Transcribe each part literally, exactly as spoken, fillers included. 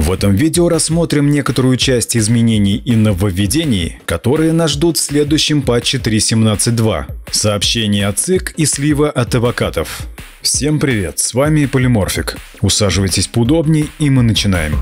В этом видео рассмотрим некоторую часть изменений и нововведений, которые нас ждут в следующем патче три точка семнадцать точка два. Сообщение от ЦИК и слива от авокатов. Всем привет, с вами Полиморфик. Усаживайтесь поудобнее и мы начинаем.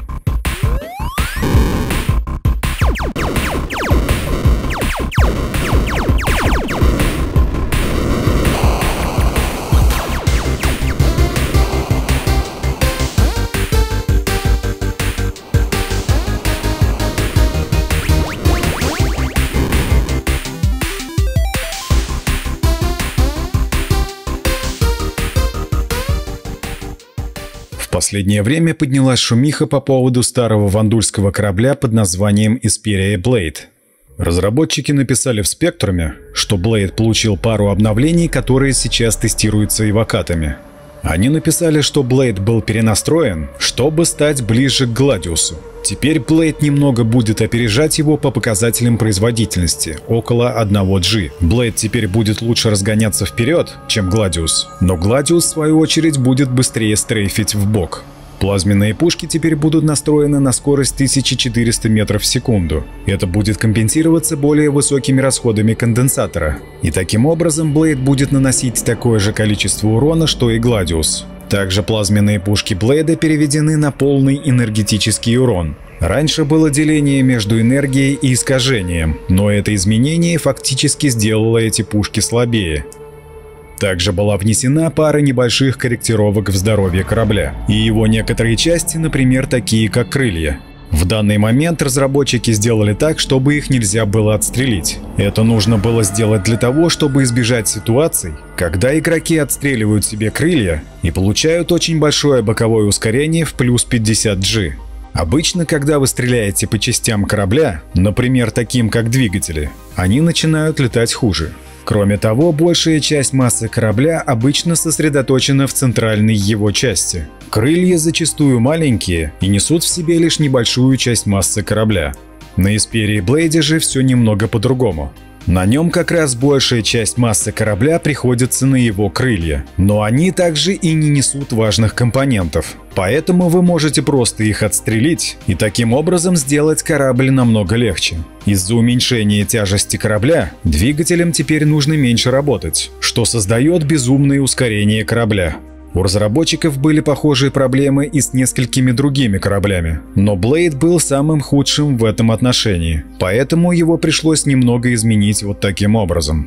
В последнее время поднялась шумиха по поводу старого вандульского корабля под названием Исперия Blade. Разработчики написали в Спектруме, что Blade получил пару обновлений, которые сейчас тестируются авокатами. Они написали, что Blade был перенастроен, чтобы стать ближе к Гладиусу. Теперь Blade немного будет опережать его по показателям производительности, около одного джи. Blade теперь будет лучше разгоняться вперед, чем Гладиус, но Гладиус, в свою очередь, будет быстрее стрейфить в бок. Плазменные пушки теперь будут настроены на скорость тысяча четыреста метров в секунду. Это будет компенсироваться более высокими расходами конденсатора. И таким образом Blade будет наносить такое же количество урона, что и Гладиус. Также плазменные пушки Блейда переведены на полный энергетический урон. Раньше было деление между энергией и искажением, но это изменение фактически сделало эти пушки слабее. Также была внесена пара небольших корректировок в здоровье корабля и его некоторые части, например, такие как крылья. В данный момент разработчики сделали так, чтобы их нельзя было отстрелить. Это нужно было сделать для того, чтобы избежать ситуаций, когда игроки отстреливают себе крылья и получают очень большое боковое ускорение в плюс пятьдесят джи. Обычно, когда вы стреляете по частям корабля, например, таким как двигатели, они начинают летать хуже. Кроме того, большая часть массы корабля обычно сосредоточена в центральной его части. Крылья зачастую маленькие и несут в себе лишь небольшую часть массы корабля. На Исперии Блейде же все немного по-другому. На нем как раз большая часть массы корабля приходится на его крылья, но они также и не несут важных компонентов. Поэтому вы можете просто их отстрелить и таким образом сделать корабль намного легче. Из-за уменьшения тяжести корабля двигателям теперь нужно меньше работать, что создает безумное ускорение корабля. У разработчиков были похожие проблемы и с несколькими другими кораблями, но Blade был самым худшим в этом отношении, поэтому его пришлось немного изменить вот таким образом.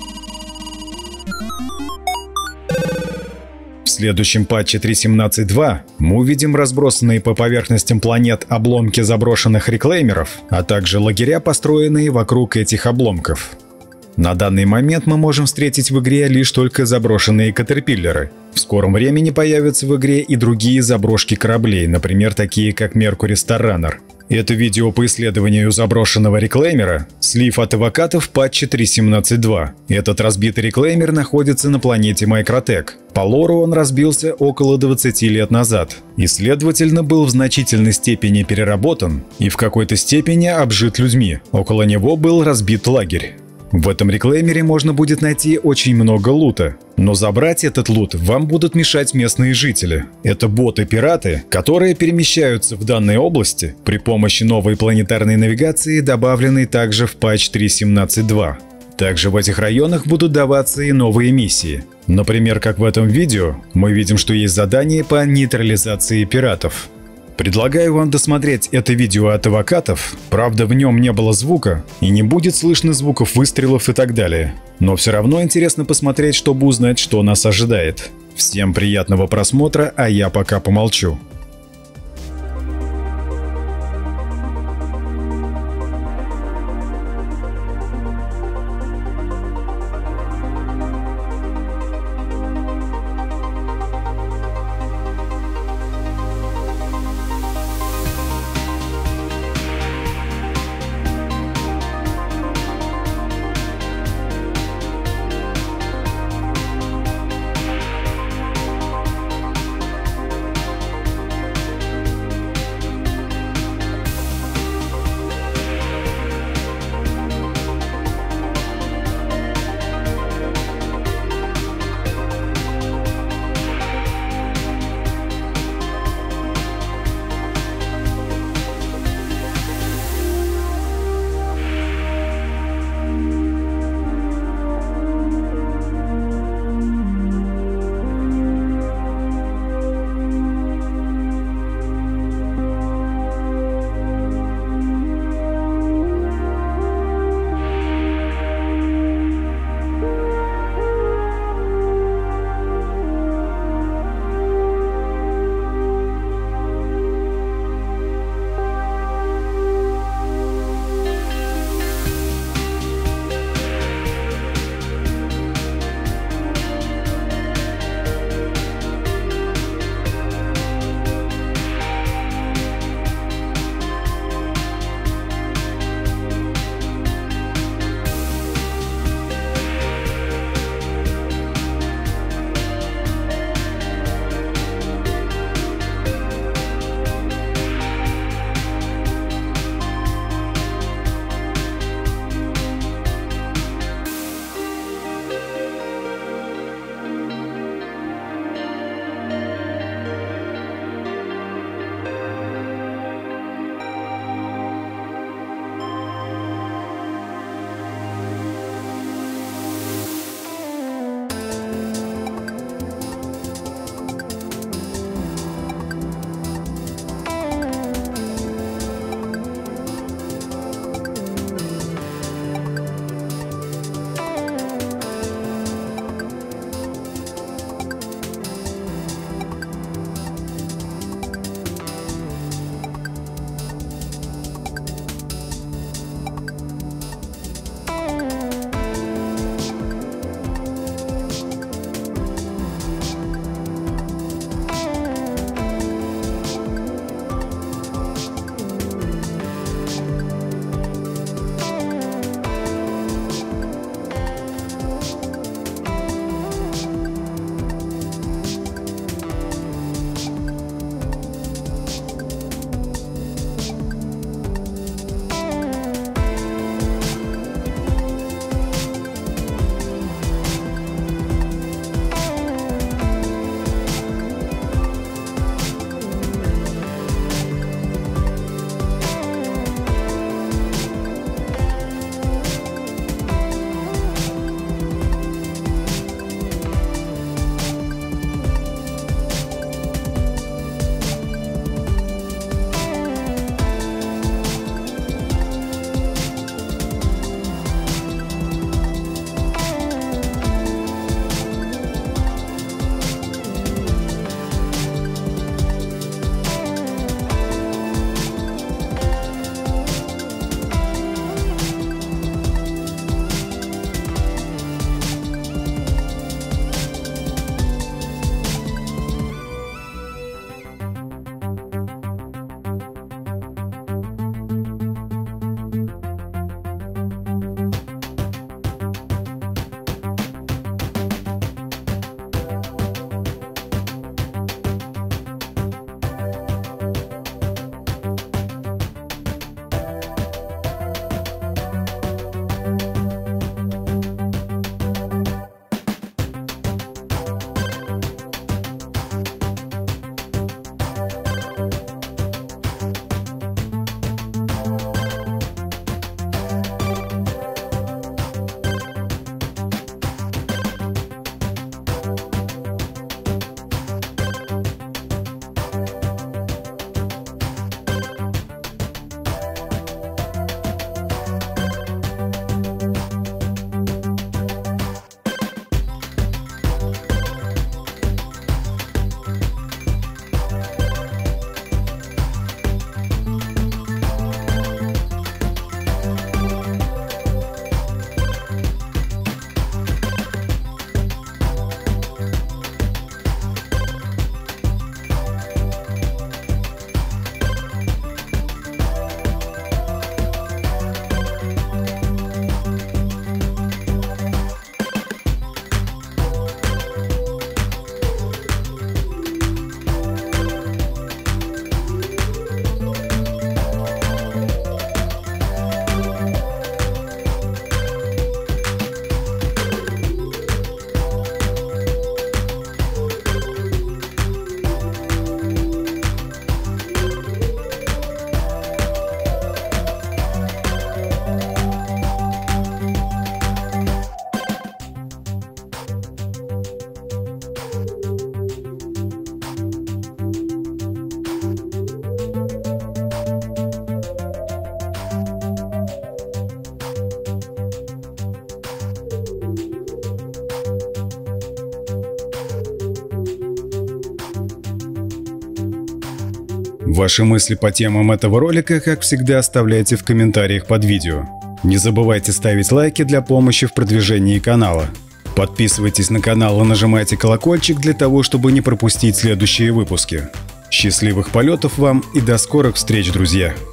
В следующем патче три точка семнадцать точка два мы увидим разбросанные по поверхностям планет обломки заброшенных реклеймеров, а также лагеря, построенные вокруг этих обломков. На данный момент мы можем встретить в игре лишь только заброшенные катерпиллеры. В скором времени появятся в игре и другие заброшки кораблей, например, такие как Mercury Starrunner. Это видео по исследованию заброшенного реклеймера «Слив от авокатов» патча три точка семнадцать точка два. Этот разбитый реклеймер находится на планете Microtech. По лору он разбился около двадцати лет назад и, следовательно, был в значительной степени переработан и в какой-то степени обжит людьми. Около него был разбит лагерь. В этом реклеймере можно будет найти очень много лута, но забрать этот лут вам будут мешать местные жители. Это боты-пираты, которые перемещаются в данной области при помощи новой планетарной навигации, добавленной также в патч три точка семнадцать точка два. Также в этих районах будут даваться и новые миссии. Например, как в этом видео, мы видим, что есть задание по нейтрализации пиратов. Предлагаю вам досмотреть это видео от авокатов, правда в нем не было звука и не будет слышно звуков выстрелов и так далее. Но все равно интересно посмотреть, чтобы узнать, что нас ожидает. Всем приятного просмотра, а я пока помолчу. Ваши мысли по темам этого ролика, как всегда, оставляйте в комментариях под видео. Не забывайте ставить лайки для помощи в продвижении канала. Подписывайтесь на канал и нажимайте колокольчик для того, чтобы не пропустить следующие выпуски. Счастливых полетов вам и до скорых встреч, друзья!